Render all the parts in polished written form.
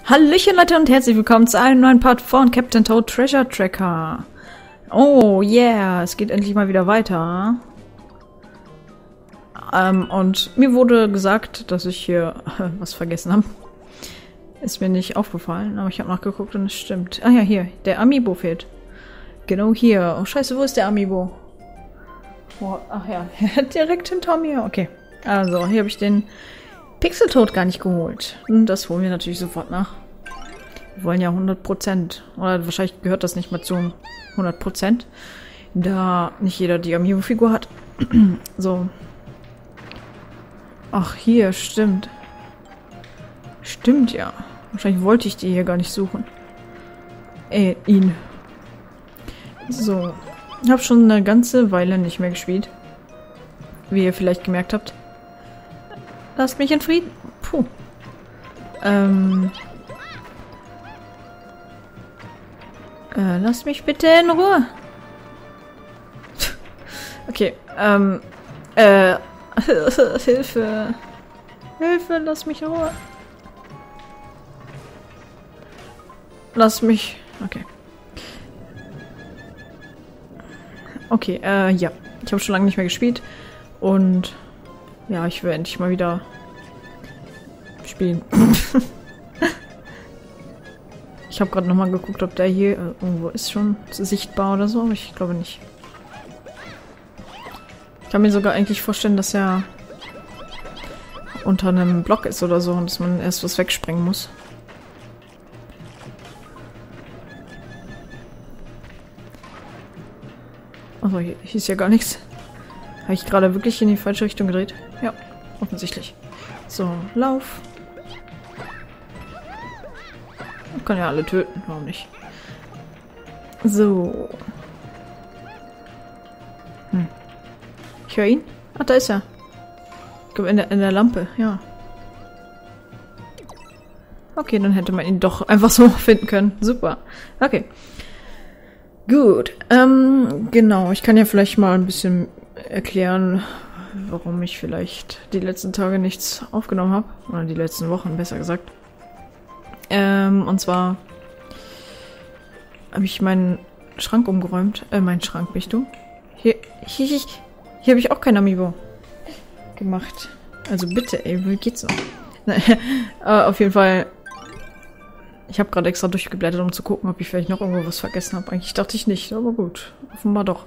Hallöchen Leute und herzlich willkommen zu einem neuen Part von Captain Toad Treasure Tracker. Oh yeah, es geht endlich mal wieder weiter. Und mir wurde gesagt, dass ich hier was vergessen habe. Ist mir nicht aufgefallen, aber ich habe nachgeguckt und es stimmt. Ah ja, hier, der Amiibo fehlt. Genau hier. Oh scheiße, wo ist der Amiibo? Oh, ach ja, direkt hinter mir. Okay, also hier habe ich den Pixeltoad gar nicht geholt. Und das holen wir natürlich sofort nach. Wir wollen ja 100%. Oder wahrscheinlich gehört das nicht mal zu 100%. Da nicht jeder die Amiibo-Figur hat. So. Ach, hier, stimmt. Stimmt, ja. Wahrscheinlich wollte ich die hier gar nicht suchen. Ihn. So. Ich habe schon eine ganze Weile nicht mehr gespielt. Wie ihr vielleicht gemerkt habt. Lasst mich in Frieden. Puh. Lasst mich bitte in Ruhe. Okay, Hilfe. Hilfe, lass mich in Ruhe. Lass mich... Okay. Okay, ja. Ich habe schon lange nicht mehr gespielt. Und... ja, ich will endlich mal wieder... spielen. Ich habe gerade nochmal geguckt, ob der hier irgendwo ist schon sichtbar oder so, aber ich glaube nicht. Ich kann mir sogar eigentlich vorstellen, dass er unter einem Block ist oder so und dass man erst was wegsprengen muss. Also hier ist ja gar nichts. Habe ich gerade wirklich in die falsche Richtung gedreht? Ja, offensichtlich. So, Lauf. Ich kann ja alle töten, warum nicht? So. Ich höre ihn. Ach, da ist er. Ich glaube, in der Lampe, ja. Okay, dann hätte man ihn doch einfach so finden können. Super. Okay. Gut. Genau, ich kann ja vielleicht mal ein bisschen erklären, warum ich vielleicht die letzten Tage nichts aufgenommen habe. Oder die letzten Wochen, besser gesagt. Und zwar habe ich meinen Schrank umgeräumt. Meinen Schrank, bist du? Hier habe ich auch kein Amiibo gemacht. Also bitte, ey, wie geht's noch? Auf jeden Fall, ich habe gerade extra durchgeblättert, um zu gucken, ob ich vielleicht noch irgendwo was vergessen habe. Eigentlich dachte ich nicht, aber gut. Offenbar doch.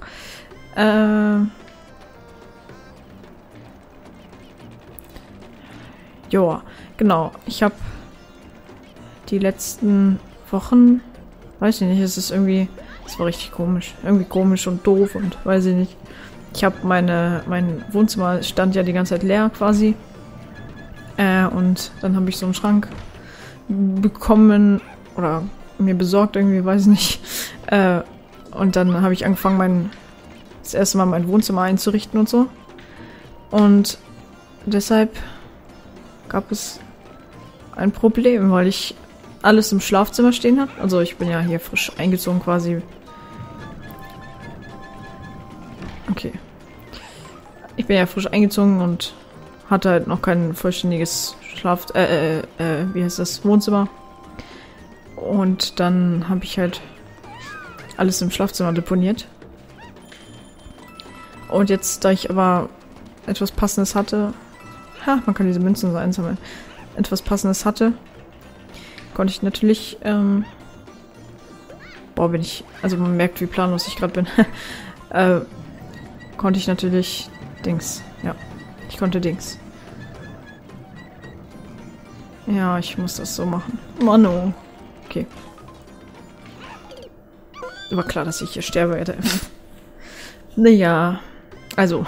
Joa, genau. Ich habe die letzten Wochen, weiß ich nicht, es ist irgendwie, es war richtig komisch. Irgendwie komisch und doof und weiß ich nicht. Ich habe mein Wohnzimmer stand ja die ganze Zeit leer quasi. Und dann habe ich so einen Schrank bekommen oder mir besorgt irgendwie, weiß ich nicht. Und dann habe ich angefangen, das erste Mal mein Wohnzimmer einzurichten und so. Und deshalb gab es ein Problem, weil ich alles im Schlafzimmer stehen habe. Also ich bin ja hier frisch eingezogen quasi. Okay. Ich bin ja frisch eingezogen und hatte halt noch kein vollständiges wie heißt das? Wohnzimmer. Und dann habe ich halt alles im Schlafzimmer deponiert. Und jetzt, da ich aber etwas Passendes hatte... Ha, man kann diese Münzen so einsammeln. Etwas Passendes hatte, konnte ich natürlich... bin ich... Also man merkt, wie planlos ich gerade bin. Konnte ich natürlich... Dings. Ja, ich konnte Dings. Ja, ich muss das so machen. Mano. Okay. War klar, dass ich hier sterbe, Alter. Naja. Also.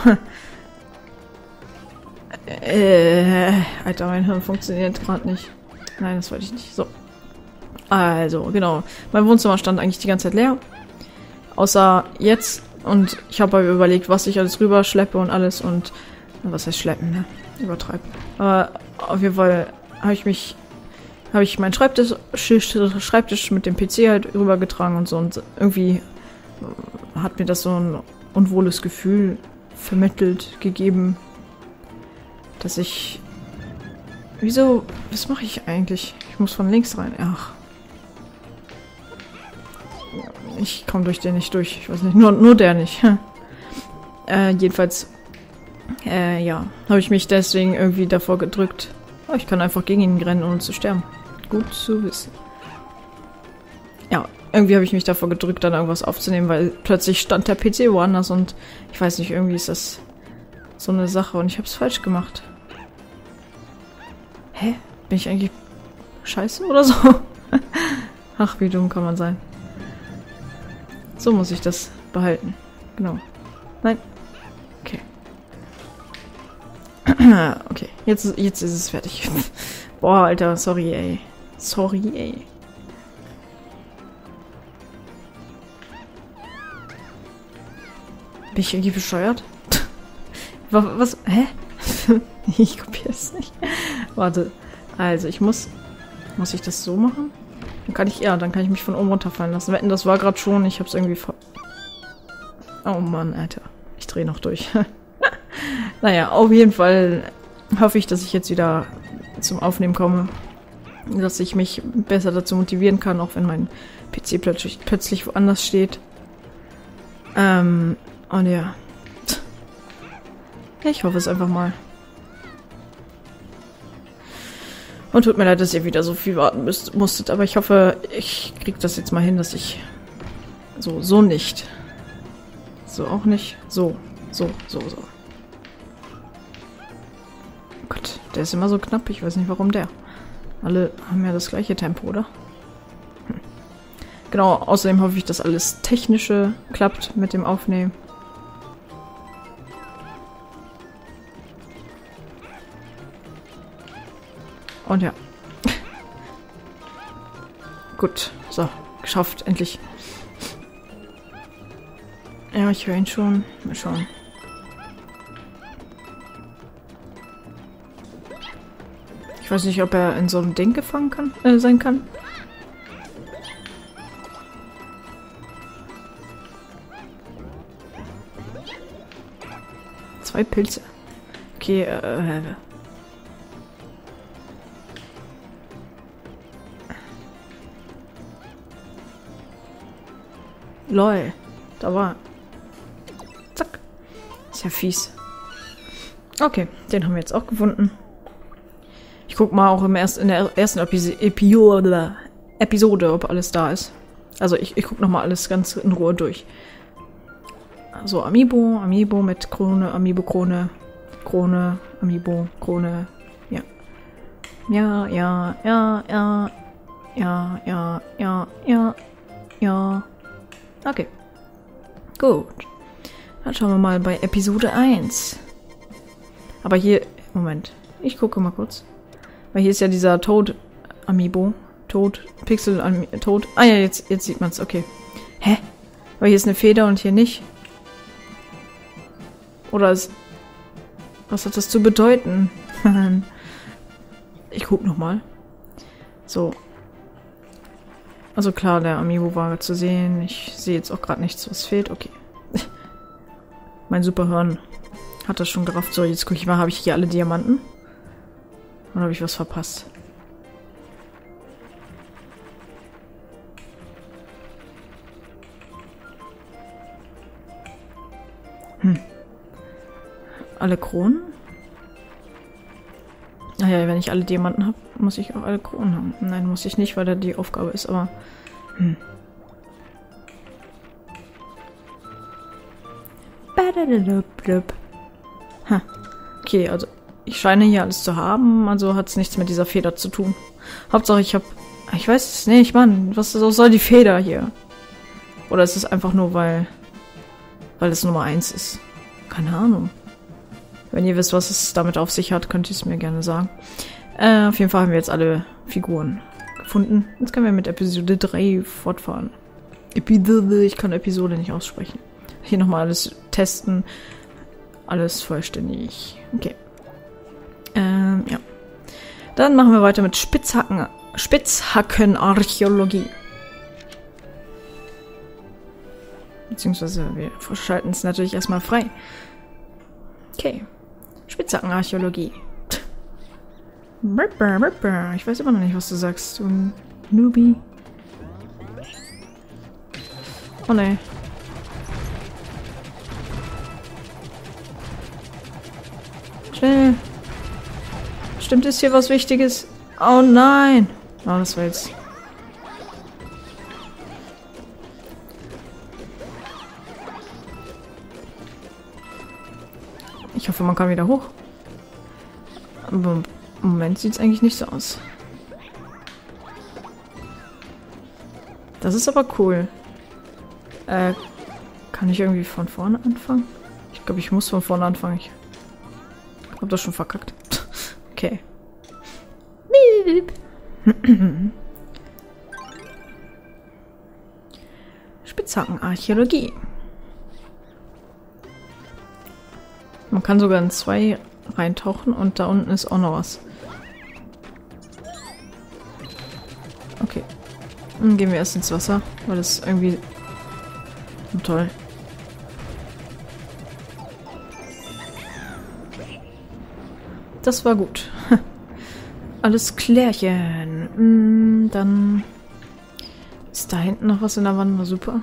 Alter, mein Hirn funktioniert gerade nicht. Nein, das wollte ich nicht. So. Also, genau. Mein Wohnzimmer stand eigentlich die ganze Zeit leer. Außer jetzt. Und ich habe halt überlegt, was ich alles rüber schleppe und alles. Und was heißt schleppen, ne? Übertreiben. Aber auf jeden Fall habe ich meinen Schreibtisch mit dem PC halt rübergetragen und so. Und irgendwie hat mir das so ein unwohles Gefühl vermittelt, gegeben, dass ich Wieso? Was mache ich eigentlich? Ich muss von links rein. Ach. Ich komme durch den nicht durch. Ich weiß nicht. Nur der nicht. Jedenfalls. Ja. Habe ich mich deswegen irgendwie davor gedrückt. Oh, ich kann einfach gegen ihn rennen, ohne zu sterben. Gut zu wissen. Ja. Irgendwie habe ich mich davor gedrückt, dann irgendwas aufzunehmen, weil plötzlich stand der PC woanders und ich weiß nicht, irgendwie ist das so eine Sache und ich habe es falsch gemacht. Hä? Bin ich eigentlich scheiße oder so? Ach, wie dumm kann man sein. So muss ich das behalten. Genau. Nein. Okay. Okay. Jetzt ist es fertig. Boah, Alter, sorry, ey. Sorry, ey. Bin ich irgendwie bescheuert? Was? Hä? Ich kopiere es nicht. Warte. Also, muss ich das so machen? Dann kann ich mich von oben runterfallen lassen. Wetten, das war gerade schon. Ich hab's irgendwie Oh Mann, Alter. Ich drehe noch durch. Naja, auf jeden Fall hoffe ich, dass ich jetzt wieder zum Aufnehmen komme. Dass ich mich besser dazu motivieren kann, auch wenn mein PC plötzlich woanders steht. Und ja. Ich hoffe es einfach mal. Und tut mir leid, dass ihr wieder so viel warten musstet, aber ich hoffe, ich kriege das jetzt mal hin, dass ich... So nicht. So auch nicht. So. Oh Gott, der ist immer so knapp. Ich weiß nicht, warum der. Alle haben ja das gleiche Tempo, oder? Genau, außerdem hoffe ich, dass alles Technische klappt mit dem Aufnehmen. Und ja. Gut, so, geschafft, endlich. Ja, ich höre ihn schon. Mal schauen. Ich weiß nicht, ob er in so einem Ding gefangen sein kann. Zwei Pilze. Okay, lol. Da war... Zack. Ist ja fies. Okay, den haben wir jetzt auch gefunden. Ich guck mal auch in der ersten Episode, ob alles da ist. Also ich guck nochmal alles ganz in Ruhe durch. So, Amiibo mit Krone, Amiibo-Krone, Krone, Amiibo, Krone, ja. Ja. Okay. Gut. Dann schauen wir mal bei Episode 1. Aber hier... Moment. Ich gucke mal kurz. Weil hier ist ja dieser Toad-Amiibo. Toad. Ah ja, jetzt sieht man es. Okay. Hä? Weil hier ist eine Feder und hier nicht. Oder ist... Was hat das zu bedeuten? Ich guck nochmal. So. Also klar, der Amiibo war zu sehen. Ich sehe jetzt auch gerade nichts, was fehlt. Okay. Mein Superhirn hat das schon gerafft. So, jetzt gucke ich mal, habe ich hier alle Diamanten? Oder habe ich was verpasst? Alle Kronen? Ah ja, wenn ich alle Diamanten habe, muss ich auch alle Kronen haben. Nein, muss ich nicht, weil da die Aufgabe ist, aber... Okay, also ich scheine hier alles zu haben, also hat es nichts mit dieser Feder zu tun. Hauptsache ich weiß es nicht, Mann, was soll die Feder hier? Oder ist es einfach nur, weil es Nummer 1 ist? Keine Ahnung. Wenn ihr wisst, was es damit auf sich hat, könnt ihr es mir gerne sagen. Auf jeden Fall haben wir jetzt alle Figuren gefunden. Jetzt können wir mit Episode 3 fortfahren. Ich kann Episode nicht aussprechen. Hier nochmal alles testen. Alles vollständig. Okay. Ja. Dann machen wir weiter mit Spitzhackenarchäologie. Beziehungsweise wir schalten es natürlich erstmal frei. Okay. Spitzhackenarchäologie. Ich weiß immer noch nicht, was du sagst, du Newbie. Oh ne. Schnell. Stimmt, ist hier was Wichtiges? Oh nein. Oh, das war jetzt... Ich hoffe, man kann wieder hoch. Aber im Moment sieht es eigentlich nicht so aus. Das ist aber cool. Kann ich irgendwie von vorne anfangen? Ich glaube, ich muss von vorne anfangen. Ich habe das schon verkackt. Okay. Spitzhackenarchäologie. Man kann sogar in 2 reintauchen und da unten ist auch noch was. Okay. Dann gehen wir erst ins Wasser, weil das irgendwie... toll. Das war gut. Alles klärchen. Dann ist da hinten noch was in der Wand. Super.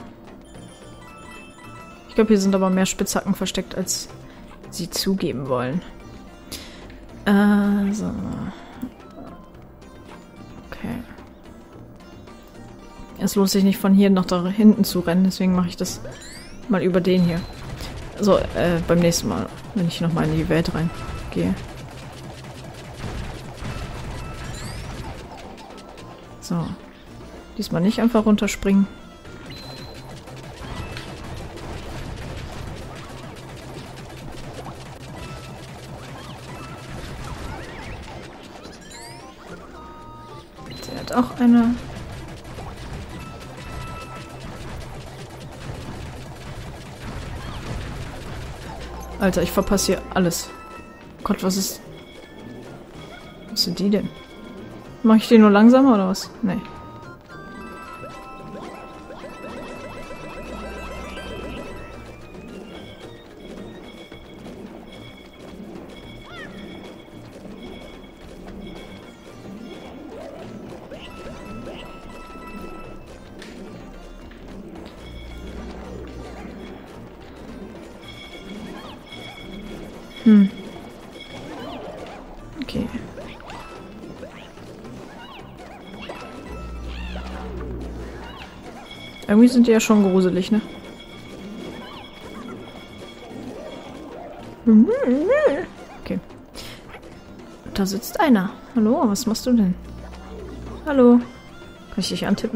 Ich glaube, hier sind aber mehr Spitzhacken versteckt, als sie zugeben wollen. So. Okay. Es lohnt sich nicht von hier nach da hinten zu rennen, deswegen mache ich das mal über den hier. So, beim nächsten Mal, wenn ich nochmal in die Welt reingehe. So. Diesmal nicht einfach runterspringen. Der hat auch eine... Alter, ich verpasse hier alles. Gott, was ist... Was sind die denn? Mach ich die nur langsamer oder was? Nee. Okay. Irgendwie sind die ja schon gruselig, ne? Okay. Da sitzt einer. Hallo, was machst du denn? Hallo. Kann ich dich antippen?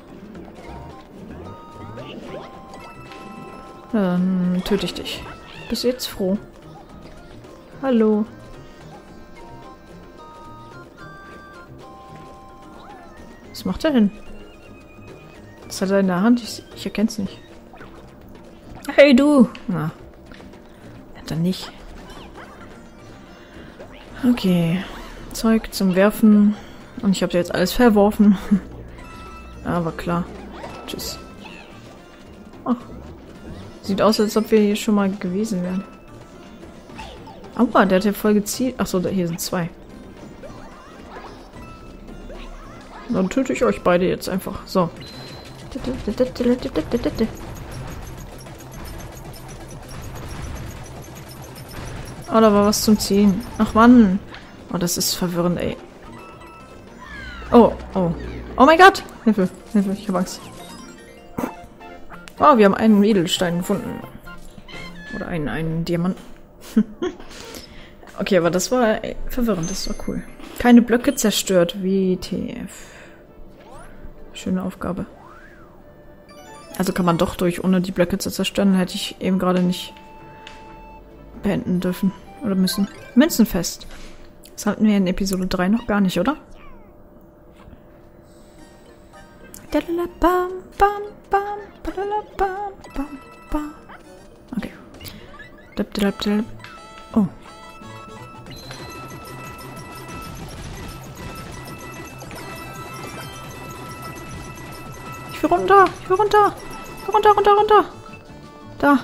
Dann töte ich dich. Bist du jetzt froh? Hallo. Was macht er denn? Was hat er in der Hand? Ich erkenne es nicht. Hey du! Na. Dann nicht. Okay. Zeug zum Werfen. Und ich habe jetzt alles verworfen. Aber klar. Tschüss. Ach. Sieht aus, als ob wir hier schon mal gewesen wären. Aua, der hat ja voll gezielt. Achso, hier sind 2. Dann töte ich euch beide jetzt einfach. So. Oh, da war was zum Ziehen. Ach Mann. Oh, das ist verwirrend, ey. Oh, oh. Oh mein Gott! Hilfe, Hilfe, ich hab Angst. Oh, wir haben einen Edelstein gefunden. Oder einen Diamanten. Okay, aber das war verwirrend, das war cool. Keine Blöcke zerstört, WTF. Schöne Aufgabe. Also kann man doch durch, ohne die Blöcke zu zerstören, hätte ich eben gerade nicht beenden dürfen. Oder müssen. Münzenfest. Das hatten wir in Episode 3 noch gar nicht, oder? Okay. Oh. Ich will runter! Ich will runter! Runter, runter, runter! Da!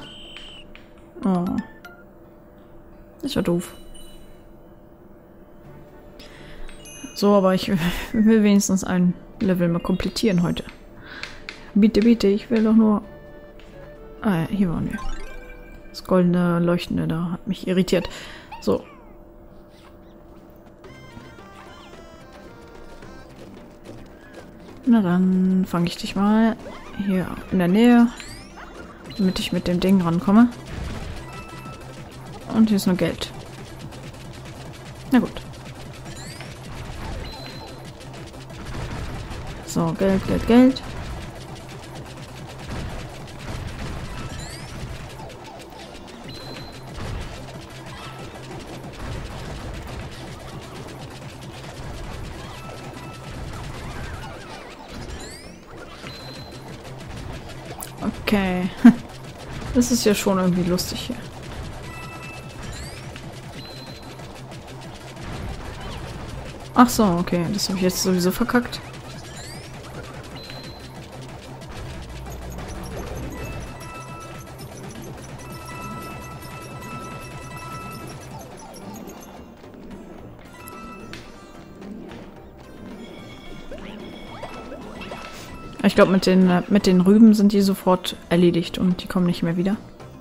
Oh. Das war doof. So, aber ich will wenigstens ein Level mal komplettieren heute. Bitte, bitte, ich will doch nur... Ah ja, hier waren wir. Das goldene Leuchtende da hat mich irritiert. So. Na dann fange ich dich mal hier in der Nähe, damit ich mit dem Ding rankomme. Und hier ist nur Geld. Na gut. So, Geld, Geld, Geld. Okay. Das ist ja schon irgendwie lustig hier. Ach so, okay. Das habe ich jetzt sowieso verkackt. Ich glaube, mit den Rüben sind die sofort erledigt und die kommen nicht mehr wieder.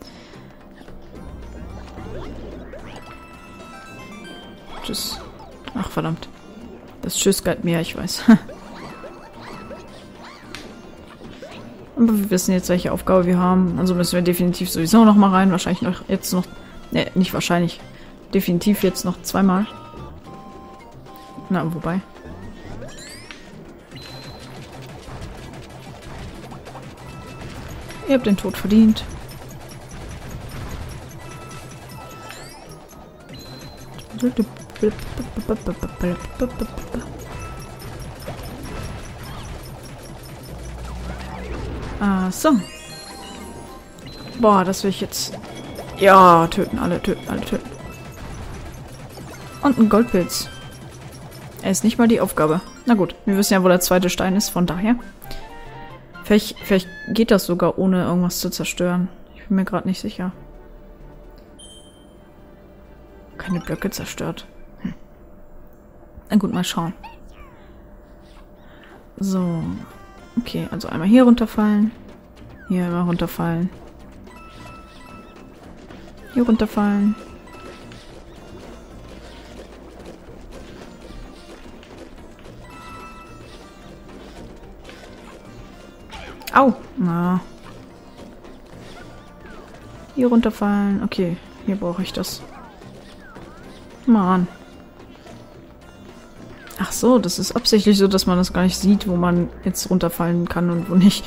Tschüss. Ach, verdammt. Das Tschüss galt mehr, ich weiß. Aber wir wissen jetzt, welche Aufgabe wir haben. Also müssen wir definitiv sowieso noch mal rein. Wahrscheinlich noch jetzt noch... Ne, nicht wahrscheinlich. Definitiv jetzt noch zweimal. Na, wobei... Ihr habt den Tod verdient. Ah, so. Boah, das will ich jetzt... Ja, töten, alle töten, alle töten. Und ein Goldpilz. Er ist nicht mal die Aufgabe. Na gut, wir wissen ja, wo der zweite Stein ist, von daher... Vielleicht geht das sogar, ohne irgendwas zu zerstören. Ich bin mir gerade nicht sicher. Keine Blöcke zerstört. Na gut, mal schauen. So. Okay, also einmal hier runterfallen. Hier einmal runterfallen. Hier runterfallen. Au! Na. Hier runterfallen. Okay, hier brauche ich das. Mann. Ach so, das ist absichtlich so, dass man das gar nicht sieht, wo man jetzt runterfallen kann und wo nicht.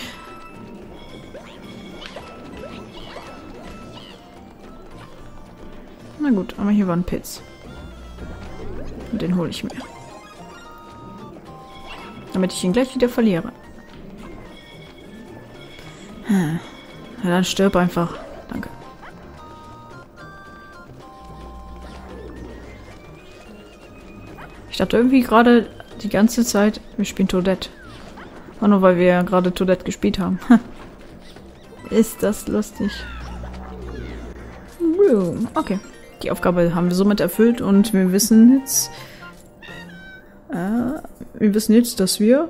Na gut, aber hier war ein Pilz. Und den hole ich mir. Damit ich ihn gleich wieder verliere. Ja, dann stirb einfach. Danke. Ich dachte irgendwie gerade die ganze Zeit, wir spielen Toadette. Auch nur weil wir ja gerade Toadette gespielt haben. Ist das lustig. Okay. Die Aufgabe haben wir somit erfüllt und wir wissen jetzt... dass wir...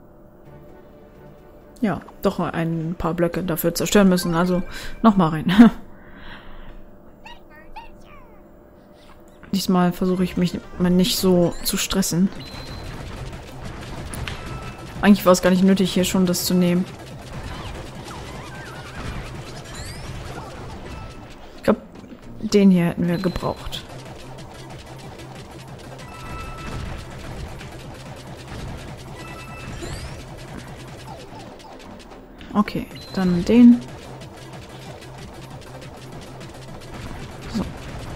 Ja, doch ein paar Blöcke dafür zerstören müssen. Also nochmal rein. Diesmal versuche ich mich mal nicht so zu stressen. Eigentlich war es gar nicht nötig, hier schon das zu nehmen. Ich glaube, den hier hätten wir gebraucht. Okay, dann den. So.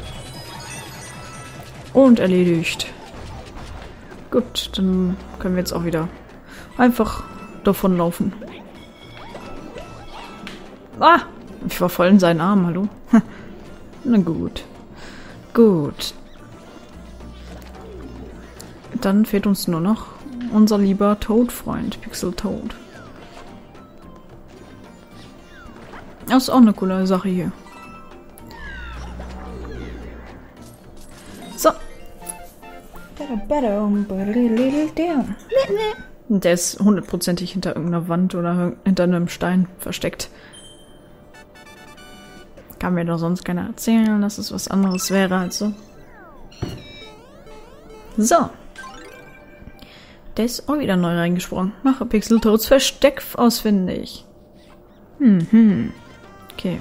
Und erledigt. Gut, dann können wir jetzt auch wieder einfach davonlaufen. Ah! Ich war voll in seinen Armen, hallo? Na gut. Gut. Dann fehlt uns nur noch unser lieber Toad-Freund, Pixel Toad. Das ist auch eine coole Sache hier. So. Und der ist hundertprozentig hinter irgendeiner Wand oder hinter einem Stein versteckt. Kann mir doch sonst keiner erzählen, dass es was anderes wäre als so. So. Der ist auch wieder neu reingesprungen. Mache Pixeltoads Versteck ausfindig. Okay.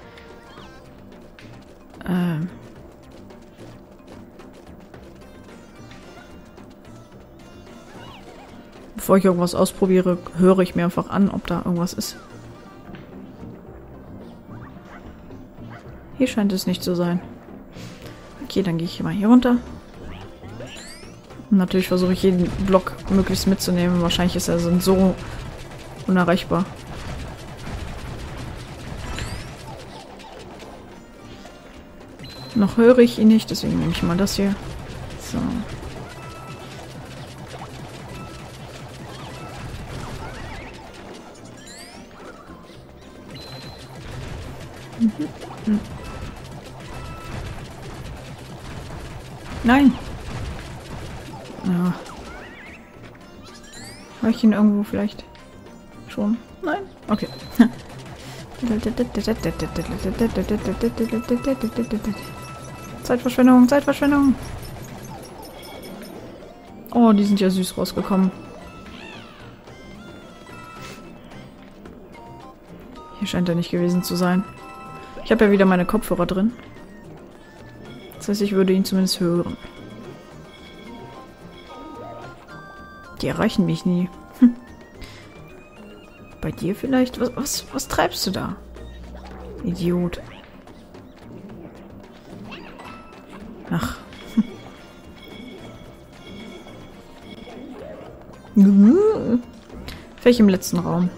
Bevor ich irgendwas ausprobiere, höre ich mir einfach an, ob da irgendwas ist. Hier scheint es nicht zu sein. Okay, dann gehe ich mal hier runter. Und natürlich versuche ich jeden Block möglichst mitzunehmen. Wahrscheinlich ist er so unerreichbar. Noch höre ich ihn nicht, deswegen nehme ich mal das hier. So. Nein! Ja. Habe ich ihn irgendwo vielleicht schon? Nein? Okay. Zeitverschwendung, Zeitverschwendung! Oh, die sind ja süß rausgekommen. Hier scheint er nicht gewesen zu sein. Ich habe ja wieder meine Kopfhörer drin. Das heißt, ich würde ihn zumindest hören. Die erreichen mich nie. Bei dir vielleicht? Was treibst du da? Idiot. Ach. Vielleicht im letzten Raum.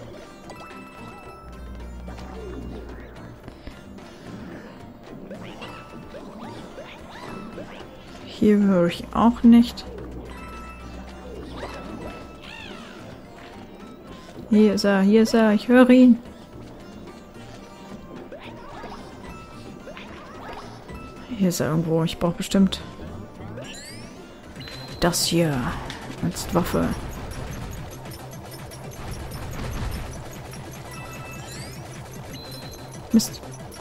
Hier höre ich auch nicht. Hier ist er, ich höre ihn. Hier ist er irgendwo, ich brauche bestimmt das hier als Waffe. Mist.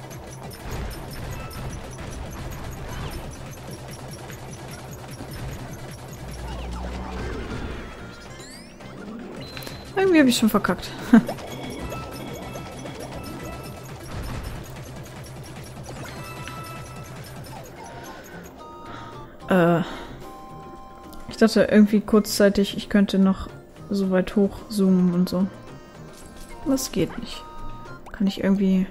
Irgendwie habe ich schon verkackt. Ich dachte irgendwie kurzzeitig, ich könnte noch so weit hoch zoomen und so. Das geht nicht. Kann ich irgendwie...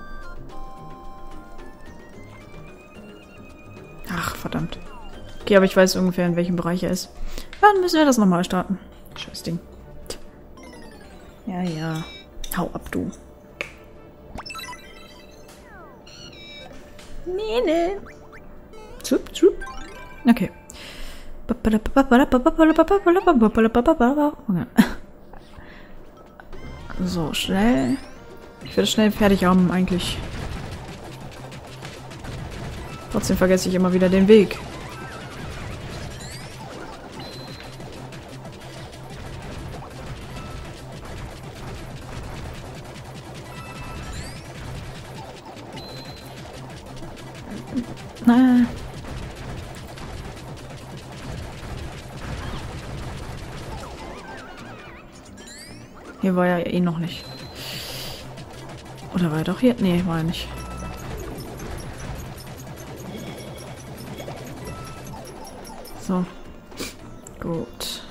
Ach, verdammt. Okay, aber ich weiß ungefähr, in welchem Bereich er ist. Dann müssen wir das nochmal starten. Scheiß Ding. Ja, ja. Hau ab, du. Nee. Zup, zup. Okay. So, schnell. Ich werde schnell fertig haben, eigentlich. Trotzdem vergesse ich immer wieder den Weg. Hier war ja eh noch nicht. Oder war er doch hier? Nee, war er nicht. So. Gut.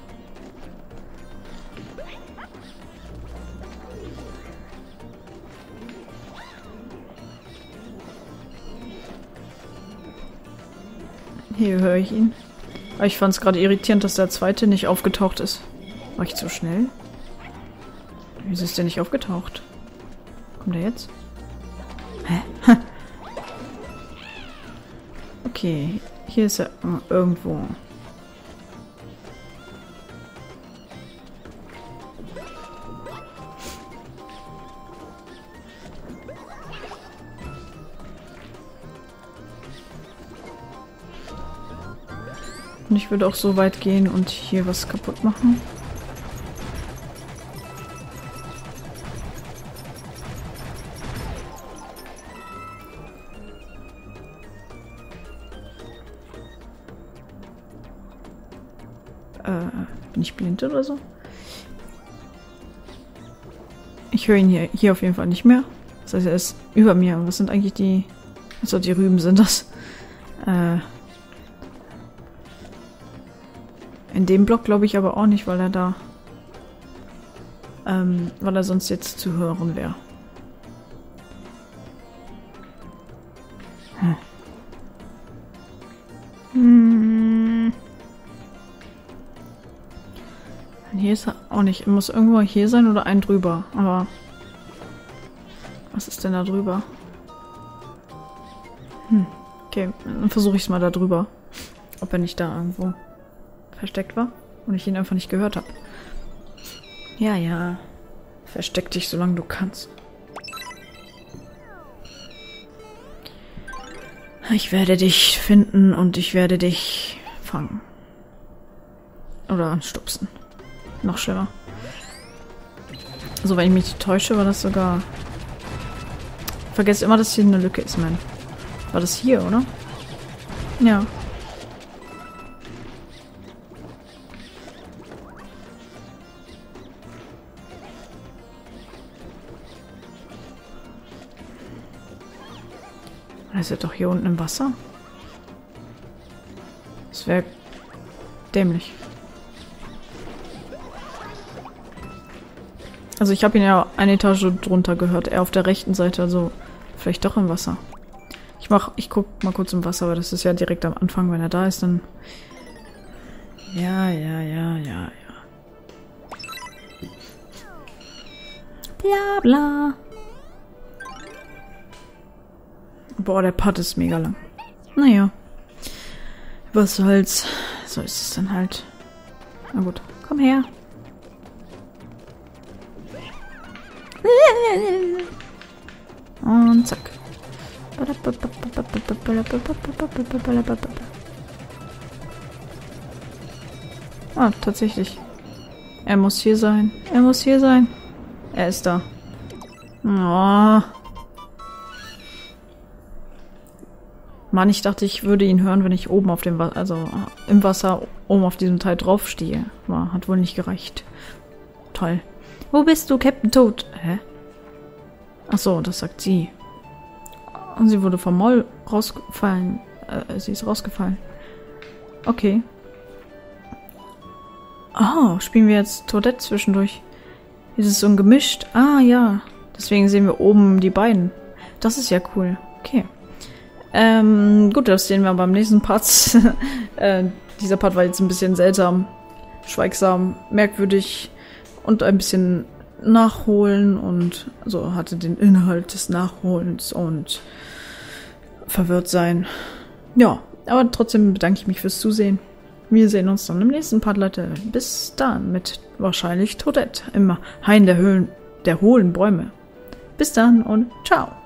Hier höre ich ihn. Aber ich fand es gerade irritierend, dass der zweite nicht aufgetaucht ist. War ich zu schnell? Wieso ist der nicht aufgetaucht? Kommt er jetzt? Hä? Okay, hier ist er irgendwo. Und ich würde auch so weit gehen und hier was kaputt machen. Bin ich blind oder so? Ich höre ihn hier auf jeden Fall nicht mehr. Das heißt, er ist über mir. Was sind eigentlich die... Also die Rüben sind das. In dem Block glaube ich aber auch nicht, weil er da... weil er sonst jetzt zu hören wäre. Hier ist er auch nicht. Er muss irgendwo hier sein oder ein drüber. Aber... Was ist denn da drüber? Okay, dann versuche ich es mal da drüber. Ob er nicht da irgendwo versteckt war und ich ihn einfach nicht gehört habe. Ja, ja. Versteck dich, solange du kannst. Ich werde dich finden und ich werde dich fangen. Oder stupsen. Noch schlimmer. Also wenn ich mich nicht täusche, war das sogar... Ich vergesse immer, dass hier eine Lücke ist, Mann. War das hier, oder? Ja. Das ist ja doch hier unten im Wasser. Das wäre dämlich. Also ich habe ihn ja eine Etage drunter gehört. Er auf der rechten Seite, also vielleicht doch im Wasser. Ich guck mal kurz im Wasser, aber das ist ja direkt am Anfang, wenn er da ist, dann... Ja. Bla bla. Boah, der Part ist mega lang. Naja. Was soll's. So ist es dann halt. Na gut, komm her. Und zack. Ah, tatsächlich. Er muss hier sein. Er muss hier sein. Er ist da. Oh. Mann, ich dachte, ich würde ihn hören, wenn ich oben auf dem Wasser, also im Wasser oben auf diesem Teil draufstehe. Hat wohl nicht gereicht. Toll. Wo bist du, Captain Toad? Hä? Ach so, das sagt sie. Und sie wurde vom Moll rausgefallen. Sie ist rausgefallen. Okay. Oh, spielen wir jetzt Toadette zwischendurch? Ist es so ein gemischt? Ah, ja. Deswegen sehen wir oben die beiden. Das ist ja cool. Okay. Gut, das sehen wir beim nächsten Part. Dieser Part war jetzt ein bisschen seltsam, schweigsam, merkwürdig und ein bisschen nachholen und so hatte den Inhalt des Nachholens und verwirrt sein. Ja, aber trotzdem bedanke ich mich fürs Zusehen. Wir sehen uns dann im nächsten Part, Leute. Bis dann mit wahrscheinlich Toadette im Hain der hohlen Bäume. Bis dann und ciao.